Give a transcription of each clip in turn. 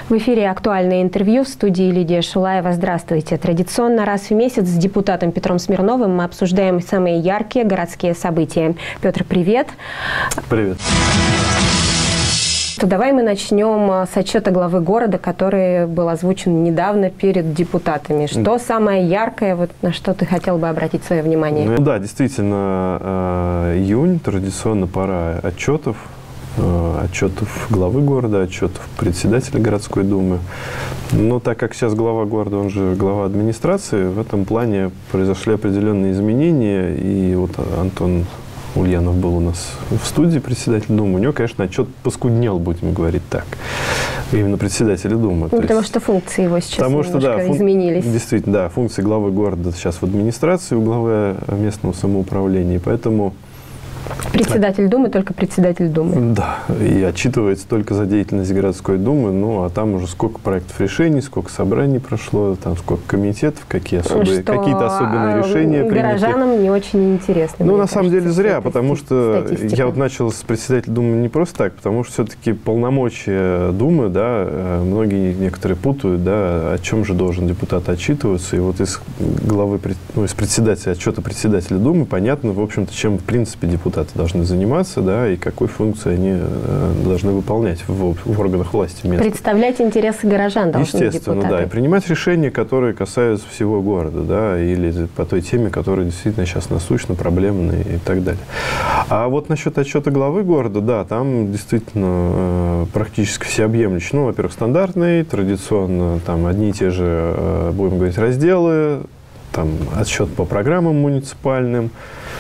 В эфире «Актуальное интервью» в студии Лидия Шулаева. Здравствуйте. Традиционно раз в месяц с депутатом Петром Смирновым мы обсуждаем самые яркие городские события. Петр, привет. Привет. Давай мы начнем с отчета главы города, который был озвучен недавно перед депутатами. Что самое яркое, вот на что ты хотел бы обратить свое внимание? Ну, да, действительно, июнь, традиционно пора отчетов главы города, отчетов председателя городской думы. Но так как сейчас глава города, он же глава администрации, в этом плане произошли определенные изменения. И вот Антон Ульянов был у нас в студии, председатель Думы. У него, конечно, отчет поскуднел, будем говорить так. Именно председателя Думы. Ну, потому что функции его сейчас немножко изменились. Действительно, да, функции главы города сейчас в администрации, у главы местного самоуправления. Поэтому председатель Думы, только председатель Думы. Да, и отчитывается только за деятельность городской думы, ну, а там уже сколько проектов решений, сколько собраний прошло, там сколько комитетов, какие-то особенные решения приняты. Горожанам не очень интересно. Ну, на самом деле зря, потому что я вот начал с председателя Думы не просто так, потому что все-таки полномочия Думы, да, некоторые путают, да, о чем же должен депутат отчитываться, и вот из председателя, отчета председателя Думы понятно, в общем-то, чем, в принципе, депутаты должны заниматься, да, и какой функции они должны выполнять в органах власти местных. Представлять интересы горожан должны депутаты. Естественно, да, и принимать решения, которые касаются всего города, да, или по той теме, которая действительно сейчас насущна, проблемная и так далее. А вот насчет отчета главы города, да, там действительно практически всеобъемлющий. Ну, во-первых, стандартный, традиционно, там одни и те же, будем говорить, разделы, там отчет по программам муниципальным.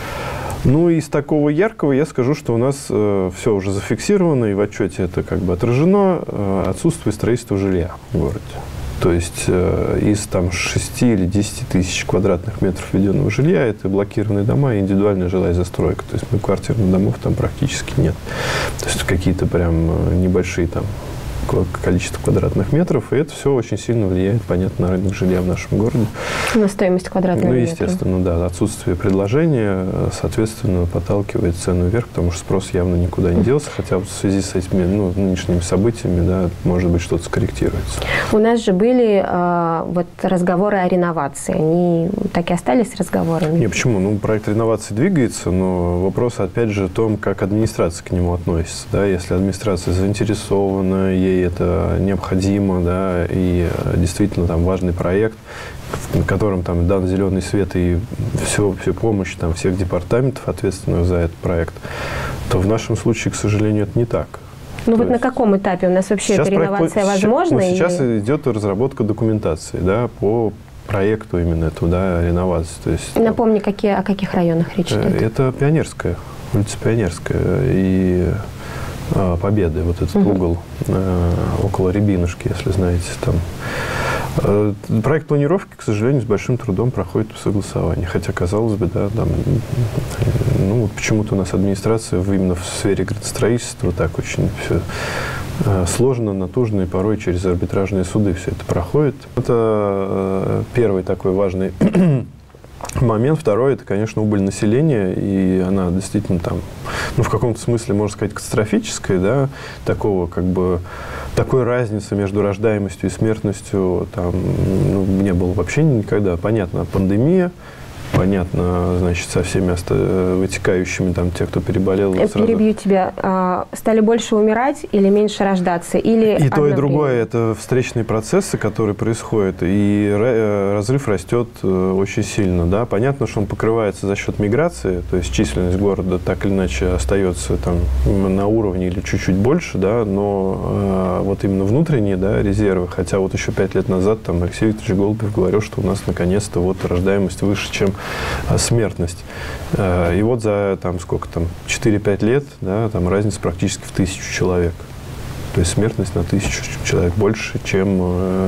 Ну, из такого яркого я скажу, что у нас все уже зафиксировано, и в отчете это как бы отражено, отсутствие строительства жилья в городе. То есть из там 6 или 10 тысяч квадратных метров введенного жилья это блокированные дома и индивидуальная жилая застройка. То есть многоквартирных домов там практически нет. То есть какие-то прям небольшие там количество квадратных метров, и это все очень сильно влияет, понятно, на рынок жилья в нашем городе. На стоимость квадратного метра. Ну, естественно, да. Отсутствие предложения, соответственно, подталкивает цену вверх, потому что спрос явно никуда не делся, хотя вот в связи с этими нынешними событиями, да, может быть, что-то скорректируется. У нас же были разговоры о реновации. Они так и остались разговорами? Не, почему? Ну, проект реновации двигается, но вопрос, опять же, в том, как администрация к нему относится. Да? Если администрация заинтересована, ей это необходимо, да, и действительно там важный проект, в котором там дан зеленый свет и всю помощь там всех департаментов, ответственных за этот проект, то в нашем случае, к сожалению, это не так. Ну вот на каком этапе у нас вообще эта реновация возможна? Сейчас идет разработка документации, да, по проекту именно этого, да, реновации. То есть, напомни, о каких районах речь идет? Это Пионерская, улица Пионерская и Победы, вот этот угол около Рябинушки, если знаете, там. Проект планировки, к сожалению, с большим трудом проходит по согласованию. Хотя, казалось бы, да, там, вот почему-то у нас администрация именно в сфере градостроительства так очень все сложно, натужно, и порой через арбитражные суды все это проходит. Это первый такой важный момент. Второй – это, конечно, убыль населения, и она действительно там, в каком-то смысле, можно сказать, катастрофическая, да, такой разницы между рождаемостью и смертностью там, не было вообще никогда. Понятно, пандемия, понятно, значит, со всеми вытекающими, там, те, кто переболел. Я перебью тебя. Стали больше умирать или меньше рождаться? Или и то, и другое. Это встречные процессы, которые происходят, и разрыв растет очень сильно. Да? Понятно, что он покрывается за счет миграции, то есть численность города так или иначе остается там на уровне или чуть-чуть больше, да, но вот именно внутренние, да, резервы, хотя вот еще 5 лет назад там Алексей Викторович Голубев говорил, что у нас наконец-то вот рождаемость выше, чем смертность. И вот за там, 4-5 лет, да, там разница практически в 1000 человек. То есть смертность на 1000 человек больше, чем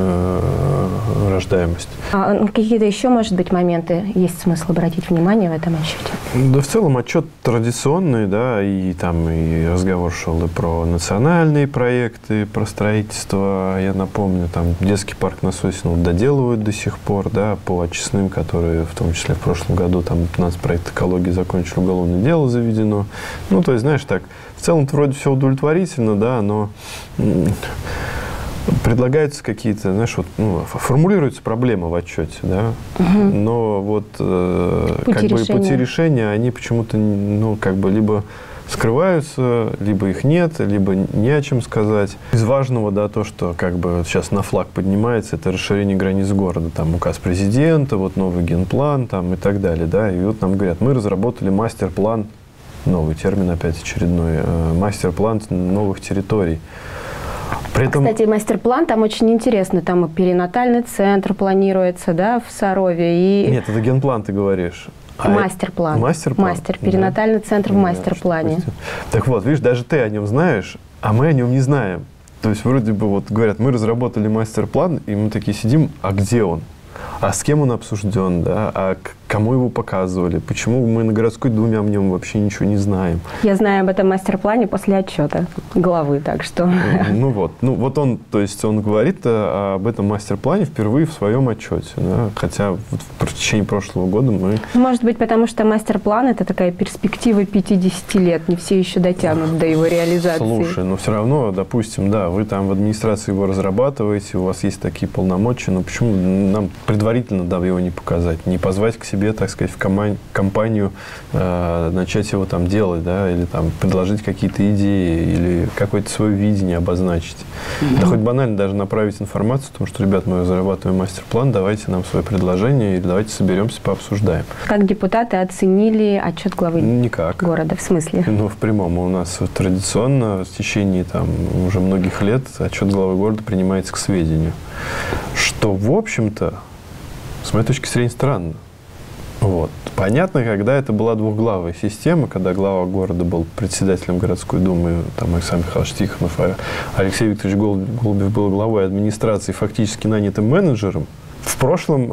рождаемость. А какие-то еще, может быть, моменты есть смысл обратить внимание в этом отчете? Да, в целом отчет традиционный, да, и там и разговор шел и про национальные проекты, про строительство. Я напомню, там детский парк на Сосиново доделывают до сих пор, да, по очистным, которые в том числе в прошлом году там нацпроект экологии закончили, уголовное дело заведено. Ну, то есть, знаешь, так, в целом-то вроде все удовлетворительно, да, но предлагаются какие-то, знаешь, вот, ну, формулируются проблемы в отчете, да, но вот пути решения, они почему-то, ну, как бы либо скрываются, либо их нет, либо не о чем сказать. Из важного, да, то, что как бы сейчас на флаг поднимается, это расширение границ города. Там указ президента, вот новый генплан там, и так далее. Да, и вот нам говорят, мы разработали мастер-план, новый термин опять очередной, мастер-план новых территорий. При этом... Кстати, мастер-план там очень интересный. Там и перинатальный центр планируется, да, в Сарове. И... Нет, это генплан ты говоришь. Мастер-план. Мастер-план. Перинатальный центр в мастер-плане. Так вот, видишь, даже ты о нем знаешь, а мы о нем не знаем. То есть вроде бы вот говорят, мы разработали мастер-план, и мы такие сидим, а где он? А с кем он обсужден, да? А кому его показывали? Почему мы на городской думе о нем вообще ничего не знаем? Я знаю об этом мастер-плане после отчета главы, так что... Ну вот он, то есть он говорит об этом мастер-плане впервые в своем отчете, да? Хотя вот в течение прошлого года мы... Может быть, потому что мастер-план – это такая перспектива 50 лет, не все еще дотянут до его реализации. Слушай, но все равно, допустим, да, вы там в администрации его разрабатываете, у вас есть такие полномочия, но почему нам предварительно, да, его не показать, не позвать к себе, так сказать, в компанию, начать его там делать, да, или там предложить какие-то идеи, или какое-то свое видение обозначить. Да хоть банально даже направить информацию о том, что, ребят, мы разрабатываем мастер-план, давайте нам свое предложение, или давайте соберемся, пообсуждаем. Как депутаты оценили отчет главы города? В смысле? Ну, в прямом. У нас традиционно в течение там уже многих лет отчет главы города принимается к сведению. Что, в общем-то, с моей точки зрения, странно. Вот. Понятно, когда это была двухглавая система, когда глава города был председателем городской думы, там Александр Михайлович Тихонов, а Алексей Викторович Голубев был главой администрации, фактически нанятым менеджером. В прошлом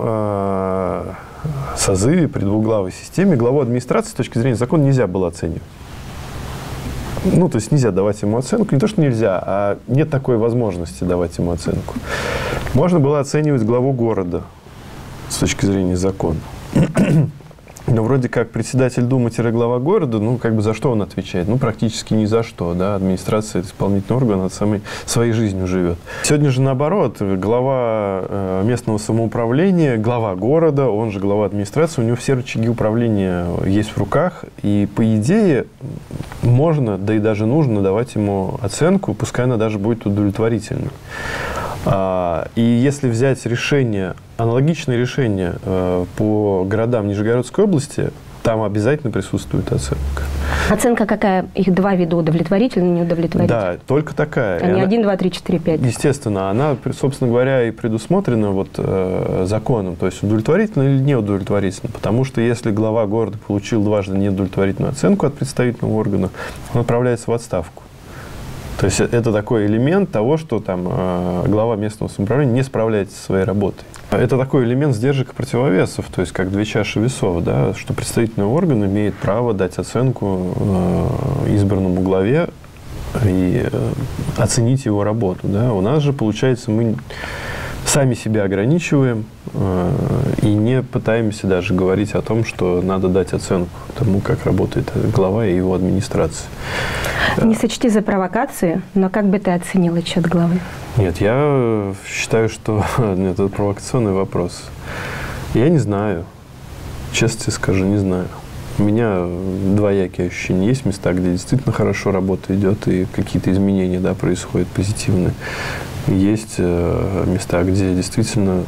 созыве при двухглавой системе главу администрации с точки зрения закона нельзя было оценивать. Ну, то есть нельзя давать ему оценку. Не то, что нельзя, а нет такой возможности давать ему оценку. Можно было оценивать главу города с точки зрения закона. Но вроде как председатель Думы-глава города, ну, как бы за что он отвечает? Ну, практически ни за что, да. Администрация – это исполнительный орган, она своей жизнью живет. Сегодня же наоборот, глава местного самоуправления, глава города, он же глава администрации, у него все рычаги управления есть в руках, и по идее можно, да и даже нужно давать ему оценку, пускай она даже будет удовлетворительной. И если взять решение, аналогичное решение по городам Нижегородской области, там обязательно присутствует оценка. Оценка какая? Их два вида: удовлетворительная и неудовлетворительная? Да, только такая. А не 1, 2, 3, 4, 5? Естественно, она, собственно говоря, и предусмотрена вот, законом, то есть удовлетворительно или неудовлетворительно. Потому что если глава города получил дважды неудовлетворительную оценку от представительного органа, он отправляется в отставку. То есть это такой элемент того, что там глава местного самоуправления не справляется со своей работой. Это такой элемент сдержек и противовесов, то есть как две чаши весов, да, что представительный орган имеет право дать оценку избранному главе и оценить его работу. Да. У нас же, получается, мы сами себя ограничиваем и не пытаемся даже говорить о том, что надо дать оценку тому, как работает глава и его администрация. Не сочти за провокации, но как бы ты оценил отчет главы? Нет, я считаю, что это провокационный вопрос. Я не знаю. Честно тебе скажу, не знаю. У меня двоякие ощущения. Есть места, где действительно хорошо работа идет, и какие-то изменения, да, происходят позитивные. Есть места, где действительно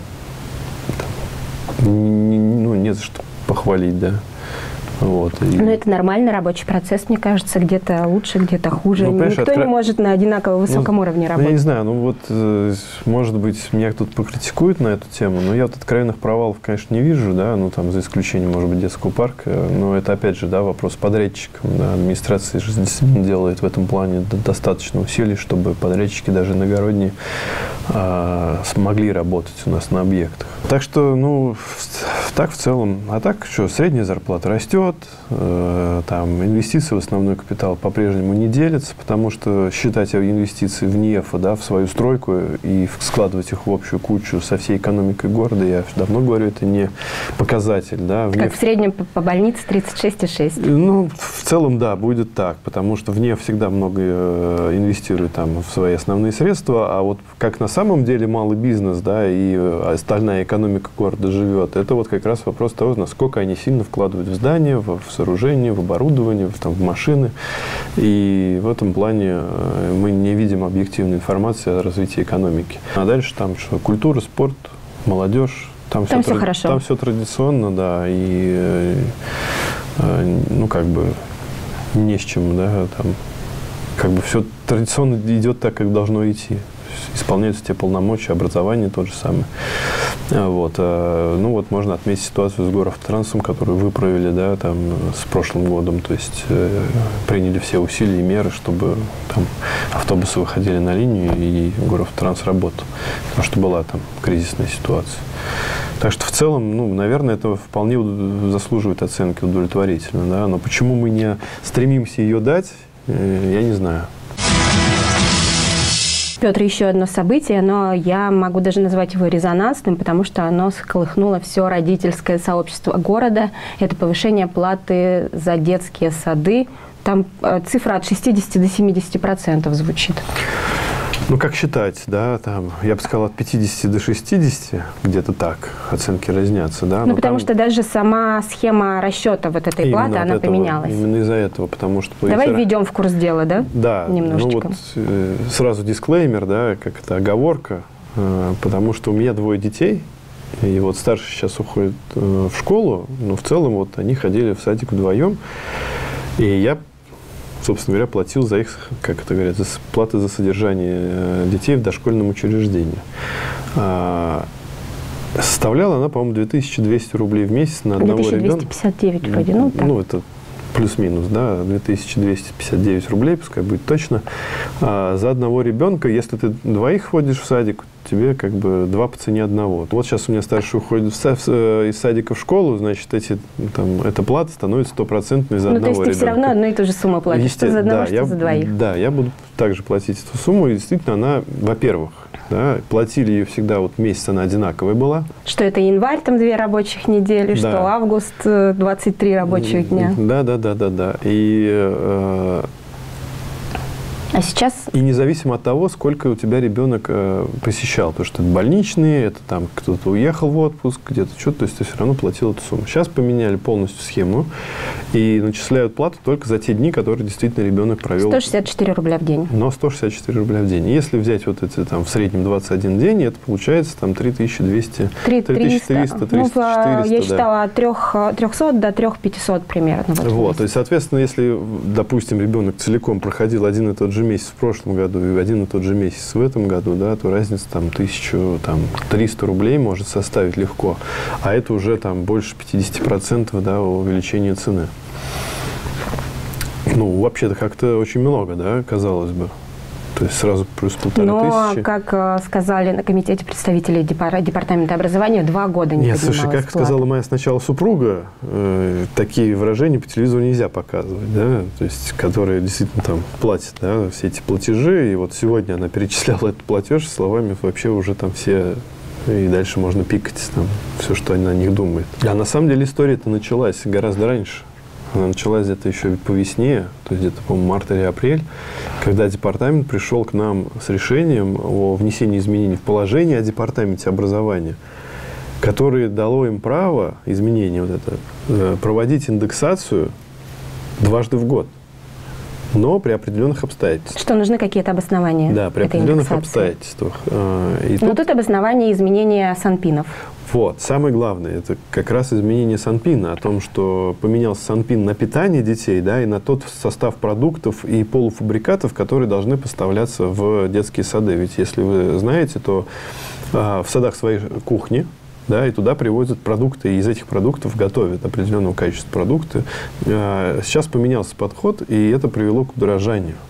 нет за что похвалить, да. Вот. Но это нормальный рабочий процесс, мне кажется, где-то лучше, где-то хуже. Никто не может на одинаково высоком уровне работать. Я не знаю, может быть, меня кто-то покритикует на эту тему, но я вот откровенных провалов, конечно, не вижу, да, за исключением, может быть, детского парка, но это, опять же, да, вопрос подрядчикам, да, администрация же действительно делает в этом плане достаточно усилий, чтобы подрядчики даже иногородние смогли работать у нас на объектах. Так что, так в целом, а так что, средняя зарплата растет, живет, там инвестиции в основной капитал по-прежнему не делятся, потому что считать инвестиции в НИЭФа, да, в свою стройку и складывать их в общую кучу со всей экономикой города, я давно говорю, это не показатель. Да, как в среднем по больнице 36,6. Ну, в целом, да, будет так, потому что в НИЭФ всегда много инвестирует там в свои основные средства, а вот как на самом деле малый бизнес, да, и остальная экономика города живет, это вот как раз вопрос того, насколько они сильно вкладывают в здания, в сооружения, в оборудование, в машины. И в этом плане мы не видим объективной информации о развитии экономики. А дальше там что? Культура, спорт, молодежь. Там все хорошо. Там все традиционно, да, и ну, как бы не с чем, да, там как бы все традиционно идет так, как должно идти. Исполняются те полномочия, образование то же самое. Вот. Ну вот можно отметить ситуацию с Горавтотрансом, которую выправили, да, там, с прошлым годом. То есть приняли все усилия и меры, чтобы там автобусы выходили на линию и Горавтотранс работал. Потому что была там кризисная ситуация. Так что в целом, ну, наверное, это вполне заслуживает оценки удовлетворительно. Да? Но почему мы не стремимся ее дать, я не знаю. Петр, еще одно событие, но я могу даже назвать его резонансным, потому что оно сколыхнуло все родительское сообщество города. Это повышение платы за детские сады. Там цифра от 60 до 70% звучит. Ну, как считать, да, там, я бы сказал, от 50 до 60, где-то так, оценки разнятся, да. Ну, потому что даже сама схема расчета вот этой платы, она поменялась. Именно из-за этого, потому что... Давай введем в курс дела, да? Да, немножечко. Ну вот сразу дисклеймер, да, как это оговорка, потому что у меня 2 детей, и вот старший сейчас уходит в школу, но в целом вот они ходили в садик вдвоем, и я, собственно говоря, платил за их, как это говорят, платы за содержание детей в дошкольном учреждении. Составляла она, по-моему, 2200 рублей в месяц на одного ребенка. 2259 вроде, ну так. Ну, это плюс-минус, да, 2259 рублей, пускай будет точно. За одного ребенка, если ты 2 ходишь в садик, тебе как бы 2 по цене одного. Вот сейчас у меня старший уходит из садика в школу, значит, эта плата становится 100% за одного ребенка. Ну, то есть ты все равно одну и ту же сумму платишь, что за одного, что за 2. Да, я буду также платить эту сумму, и действительно она, во-первых, да, платили ее всегда, вот месяц она одинаковая была. Что это январь, там 2 рабочих недели, да. Что август, 23 рабочих дня. Да. А сейчас... И независимо от того, сколько у тебя ребенок посещал. Потому что это больничные, это там кто-то уехал в отпуск, где-то что-то, то есть ты все равно платил эту сумму. Сейчас поменяли полностью схему и начисляют плату только за те дни, которые действительно ребенок провел. 164 рубля в день. Но 164 рубля в день. Если взять вот эти там в среднем 21 день, это получается там 3200, 3300, 3400. Я считала от 300 до 3500 примерно. Вот, то есть, соответственно, если, допустим, ребенок целиком проходил один и тот же месяц в прошлом году и один и тот же месяц в этом году, да, то разница там 1300 рублей может составить легко. А это уже там больше 50%, да, увеличения цены. Ну, вообще-то как-то очень много, да, казалось бы. То есть сразу плюс 1500. Но, как сказали на комитете представителей департамента образования, 2 года не поднималась плата. Нет, слушай, как сказала моя сначала супруга, такие выражения по телевизору нельзя показывать, да, то есть, которые действительно там платят, да, все эти платежи, и вот сегодня она перечисляла этот платеж словами вообще уже там все, и дальше можно пикать там все, что она о них думает. А на самом деле история-то началась гораздо раньше. Она началась где-то еще по весне, то есть где-то, по-моему, март или апрель, когда департамент пришел к нам с решением о внесении изменений в положение о департаменте образования, которое дало им право, изменение вот это, проводить индексацию 2 в год, но при определенных обстоятельствах. Что нужны какие-то обоснования? Да, при определенных обстоятельствах. Но тут обоснование изменения санпинов. Вот. Самое главное, это как раз изменение санпина, о том, что поменялся санпин на питание детей, да, и на тот состав продуктов и полуфабрикатов, которые должны поставляться в детские сады. Ведь, если вы знаете, то в садах своей кухни, да, и туда привозят продукты, и из этих продуктов готовят определенного качества продукты. Сейчас поменялся подход, и это привело к удорожанию.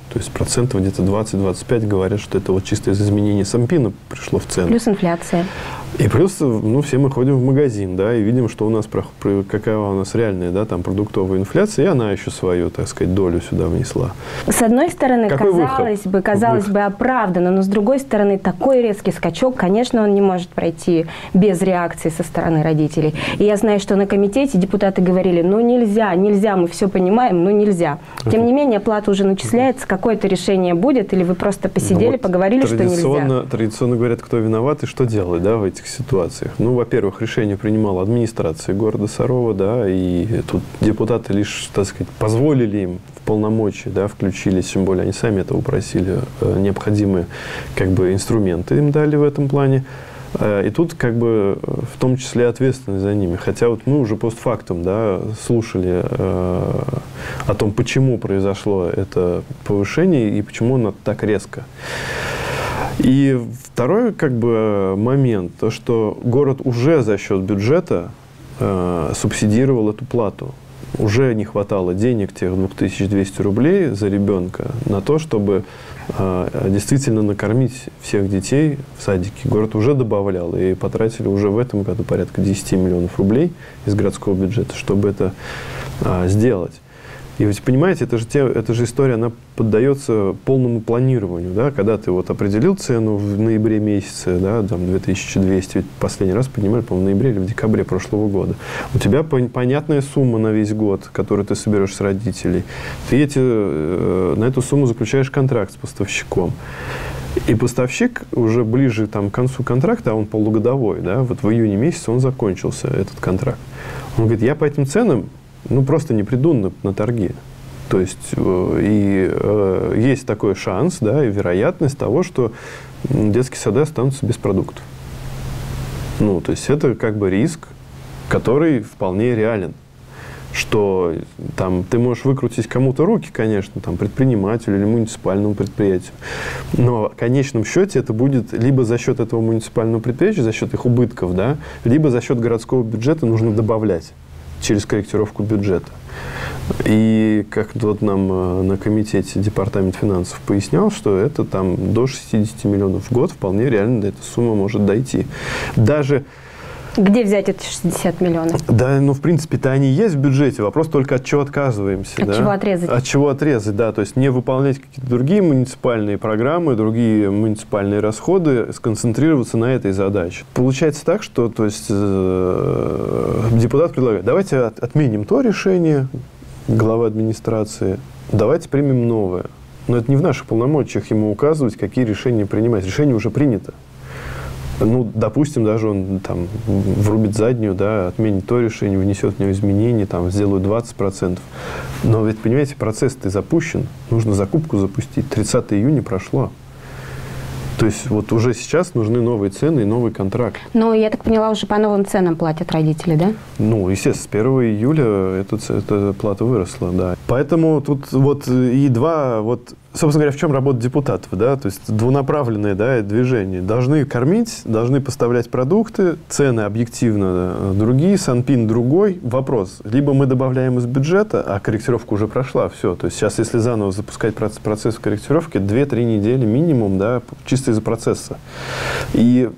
То есть процентов где-то 20-25 говорят, что это вот чисто из изменения Сампина пришло в цену. Плюс инфляция. И плюс, ну, все мы ходим в магазин, да, и видим, что у нас, какова у нас реальная, да, там, продуктовая инфляция, и она еще свою, так сказать, долю сюда внесла. С одной стороны, казалось бы, оправданно, но с другой стороны, такой резкий скачок, конечно, он не может пройти без реакции со стороны родителей. И я знаю, что на комитете депутаты говорили, ну, нельзя, мы все понимаем, но нельзя. Тем не менее, плата уже начисляется, какое-то решение будет, или вы просто посидели, вот поговорили, что нельзя? Традиционно говорят, кто виноват и что делать, да, в этих ситуациях. Ну, во-первых, решение принимала администрация города Сарова, да, и тут депутаты лишь, так сказать, позволили им в полномочия, да, включились, тем более они сами этого просили, необходимые, как бы, инструменты им дали в этом плане. И тут, как бы, в том числе ответственность за ними. Хотя вот мы уже постфактум, да, слушали о том, почему произошло это повышение и почему оно так резко. И второй, как бы, момент, то, что город уже за счет бюджета субсидировал эту плату. Уже не хватало денег, тех 2200 рублей за ребенка, на то, чтобы действительно накормить всех детей в садике. Город уже добавлял, и потратили уже в этом году порядка 10 миллионов рублей из городского бюджета, чтобы это сделать. И вы понимаете, эта же история, она поддается полному планированию. Да? Когда ты вот определил цену в ноябре месяце, да, там 2200, ведь последний раз поднимали, по-моему, в ноябре или в декабре прошлого года. У тебя понятная сумма на весь год, которую ты соберешь с родителей. Ты на эту сумму заключаешь контракт с поставщиком. И поставщик уже ближе там, к концу контракта, а он полугодовой, да, вот в июне месяце он закончился, этот контракт. Он говорит, я по этим ценам просто не приду на торги. То есть, есть такой шанс, да, и вероятность того, что детские сады останутся без продуктов. Ну, то есть, это как бы риск, который вполне реален. Что там ты можешь выкрутить кому-то руки, конечно, там, предпринимателю или муниципальному предприятию. Но в конечном счете это будет либо за счет этого муниципального предприятия, за счет их убытков, да, либо за счет городского бюджета нужно добавлять через корректировку бюджета. И как вот нам на комитете департамент финансов пояснял, что это там до 60 миллионов в год вполне реально эта сумма может дойти. Даже... Где взять эти 60 миллионов? Да, ну, в принципе-то они есть в бюджете. Вопрос только, от чего отказываемся. От чего отрезать? От чего отрезать, да. То есть не выполнять какие-то другие муниципальные программы, другие муниципальные расходы, сконцентрироваться на этой задаче. Получается так, что, то есть, депутат предлагает, давайте отменим то решение главы администрации, давайте примем новое. Но это не в наших полномочиях ему указывать, какие решения принимать. Решение уже принято. Ну, допустим, даже он там врубит заднюю, да, отменит то решение, внесет в него изменения, там, сделает 20%. Но ведь, понимаете, процесс-то запущен. Нужно закупку запустить. 30 июня прошло. То есть вот уже сейчас нужны новые цены и новый контракт. Но, я так поняла, уже по новым ценам платят родители, да? Ну, естественно, с 1 июля эта плата выросла, да. Поэтому тут вот собственно говоря, в чем работа депутатов, да, то есть двунаправленное, да, движение. Должны кормить, должны поставлять продукты, цены объективно другие, Санпин другой. Вопрос, либо мы добавляем из бюджета, а корректировка уже прошла, все. То есть сейчас, если заново запускать процесс корректировки, 2-3 недели минимум, да, чисто из-за процесса. И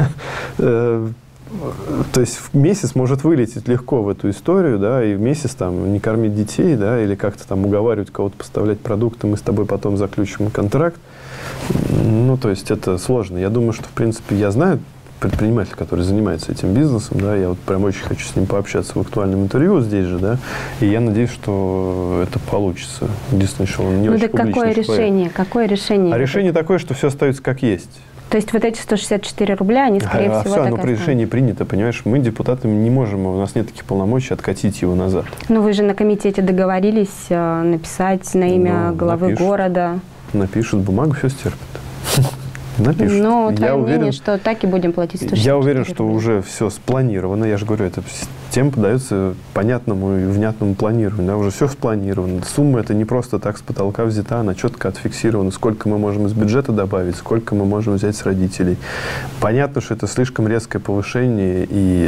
то есть месяц может вылететь легко в эту историю, да, и месяц там не кормить детей, да, или как-то там уговаривать кого-то поставлять продукты, мы с тобой потом заключим контракт. Ну, то есть это сложно. Я думаю, что, в принципе, я знаю предпринимателя, который занимается этим бизнесом, да, я вот прям очень хочу с ним пообщаться в актуальном интервью здесь же, да, и я надеюсь, что это получится. Единственное, что он не очень публичный. Какое решение? А решение такое, что все остается как есть. То есть вот эти 164 рубля, они, скорее всего, все, оно при решении принято, понимаешь? Мы, депутаты, не можем, у нас нет таких полномочий откатить его назад. Но вы же на комитете договорились написать на имя главы города. Напишут бумагу, все стерпят. Напишут. Но твое мнение, что так и будем платить 164 Я уверен, что уже все спланировано. Я же говорю, это система подается понятному и внятному планированию. Да, уже все спланировано. Сумма это не просто так с потолка взята, она четко отфиксирована. Сколько мы можем из бюджета добавить, сколько мы можем взять с родителей. Понятно, что это слишком резкое повышение, и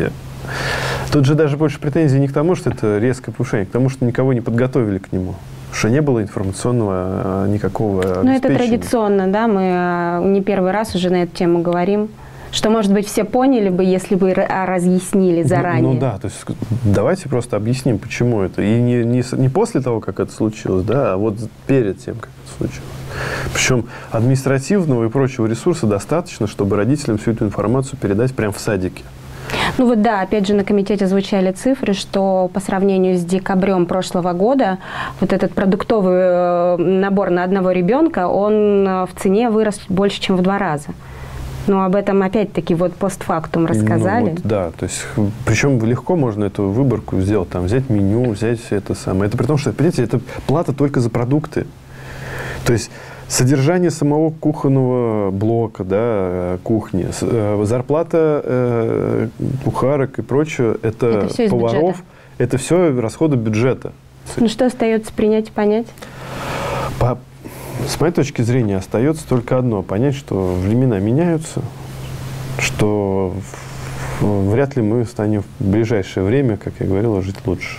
Тут же даже больше претензий не к тому, что это резкое повышение, к тому, что никого не подготовили к нему. Что не было информационного никакого обеспечения. Ну, это традиционно, да, мы не первый раз уже на эту тему говорим. Что, может быть, все поняли бы, если бы разъяснили заранее. Ну да, то есть давайте просто объясним, почему это. И не после того, как это случилось, да, а вот перед тем, как это случилось. Причем административного и прочего ресурса достаточно, чтобы родителям всю эту информацию передать прямо в садике. Ну вот да, опять же на комитете звучали цифры, что по сравнению с декабрем прошлого года вот этот продуктовый набор на одного ребенка, он в цене вырос больше, чем в 2 раза. Но об этом опять-таки вот постфактум рассказали. Ну, вот, да, то есть, причем легко можно эту выборку сделать, там, взять меню, взять это самое. Это при том, что, понимаете, это плата только за продукты. То есть, содержание самого кухонного блока, да, кухни, зарплата кухарок и прочее, это поваров, это все расходы бюджета. Ну, что остается принять и понять? С моей точки зрения, остается только одно. Понять, что времена меняются, что вряд ли мы станем в ближайшее время, как я говорил, жить лучше.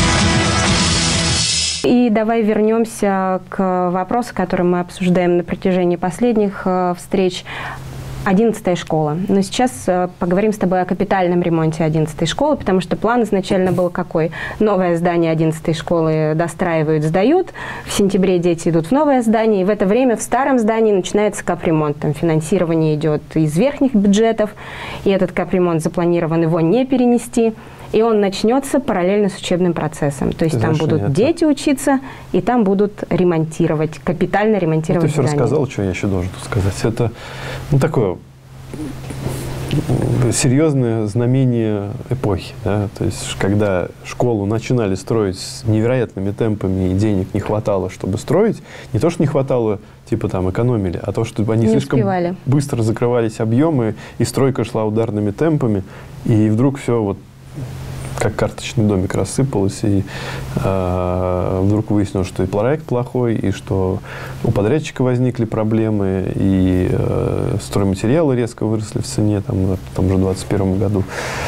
И давай вернемся к вопросу, который мы обсуждаем на протяжении последних встреч. 11-я школа. Но сейчас поговорим с тобой о капитальном ремонте 11-й школы, потому что план изначально был какой? Новое здание 11-й школы достраивают, сдают. В сентябре дети идут в новое здание. И в это время в старом здании начинается капремонт. Там финансирование идет из верхних бюджетов. И этот капремонт запланирован его не перенести. И он начнется параллельно с учебным процессом. То есть там будут дети учиться, и там будут ремонтировать, капитально ремонтировать здание. Ты все рассказал, что я еще должен тут сказать. Это такое серьезное знамение эпохи. Да? То есть, когда школу начинали строить с невероятными темпами, и денег не хватало, чтобы строить, не то, что не хватало, типа там экономили, а то, что они слишком быстро закрывались объемы, и стройка шла ударными темпами, и вдруг все вот как карточный домик рассыпалось, и вдруг выяснилось, что и проект плохой, и что у подрядчика возникли проблемы, и стройматериалы резко выросли в цене там, в том же 2021 году.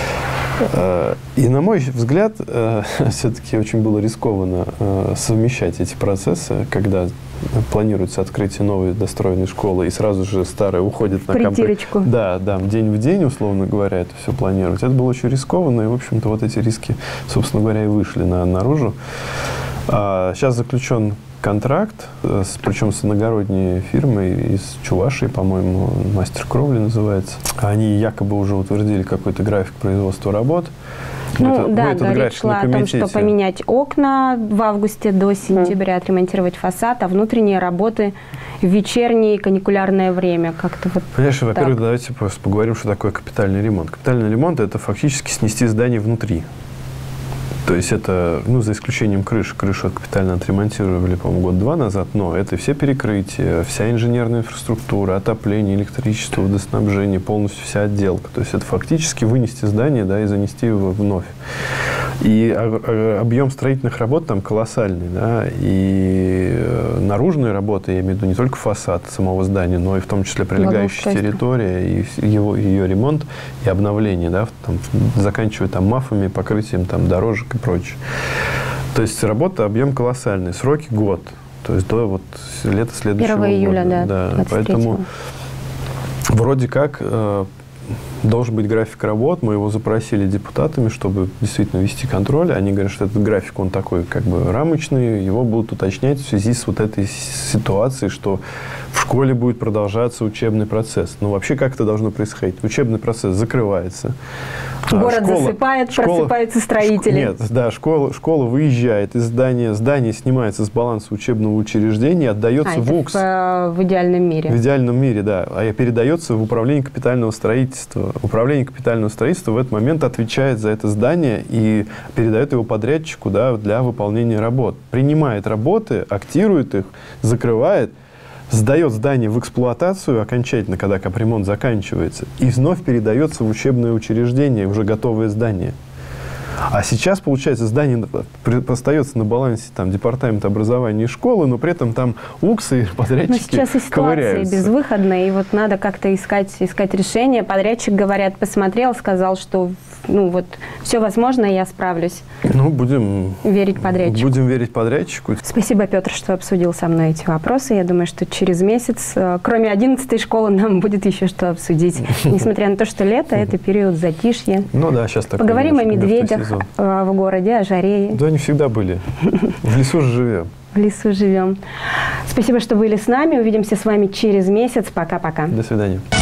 И, на мой взгляд, все-таки очень было рискованно совмещать эти процессы, когда планируется открытие новой достроенной школы, и сразу же старая уходит на притирочку. Да, день в день, условно говоря, это все планировать. Это было очень рискованно, и, в общем-то, вот эти риски, собственно говоря, и вышли наружу. Сейчас заключен контракт, причем с иногородней фирмой из Чувашии, по-моему, «Мастер кровли» называется. Они якобы уже утвердили какой-то график производства работ. Ну да, речь шла о том, что поменять окна в августе до сентября, отремонтировать фасад, а внутренние работы в вечернее каникулярное время. Как-то вот. Понимаешь, во-первых, давайте просто поговорим, что такое капитальный ремонт. Капитальный ремонт – это фактически снести здание внутри. То есть это, за исключением крыши. Крышу капитально отремонтировали, по-моему, 2 года назад, но это все перекрытия, вся инженерная инфраструктура, отопление, электричество, водоснабжение, полностью вся отделка. То есть это фактически вынести здание, да, и занести его вновь. И объем строительных работ там колоссальный, да, и наружные работы, я имею в виду не только фасад самого здания, но и в том числе прилегающая территория, и ее ремонт и обновление, да, там, заканчивая там мафами, покрытием там дорожек и прочее. То есть работа, объем колоссальный, сроки год, то есть до вот лета следующего года. 1 июля, да, поэтому вроде как должен быть график работ, мы его запросили депутатами, чтобы действительно вести контроль. Они говорят, что этот график, он такой как бы рамочный, его будут уточнять в связи с вот этой ситуацией, что в школе будет продолжаться учебный процесс. Но вообще как это должно происходить? Учебный процесс закрывается. Город засыпает, просыпаются строители. Нет, да, школа выезжает из здания, здание снимается с баланса учебного учреждения, отдается в ВУКС. В идеальном мире. В идеальном мире, да. А передается в управление капитального строительства. Управление капитального строительства в этот момент отвечает за это здание и передает его подрядчику, да, для выполнения работ. Принимает работы, актирует их, закрывает, сдает здание в эксплуатацию окончательно, когда капремонт заканчивается, и вновь передается в учебное учреждение, уже готовое здание. А сейчас, получается, здание остается на балансе там, департамента образования и школы, но при этом там УКСы и подрядчики сейчас и ситуация безвыходная, и вот надо как-то искать решение. Подрядчик, говорят, посмотрел, сказал, что ну вот, все возможно, я справлюсь. Ну, будем верить подрядчику. Будем верить подрядчику. Спасибо, Петр, что обсудил со мной эти вопросы. Я думаю, что через месяц, кроме 11-й школы, нам будет еще что обсудить. Несмотря на то, что лето, это период затишья. Ну да, сейчас такой. Поговорим о медведях в городе, о жаре. Да, они всегда были. В лесу же живем. В лесу живем. Спасибо, что были с нами. Увидимся с вами через месяц. Пока-пока. До свидания.